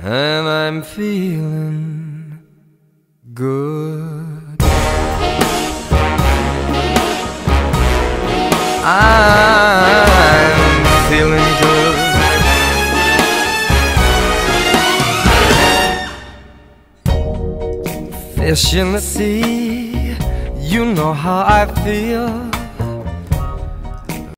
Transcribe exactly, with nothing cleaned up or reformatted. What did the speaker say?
and I'm feeling good. I'm feeling good. Fish in the sea, you know how I feel.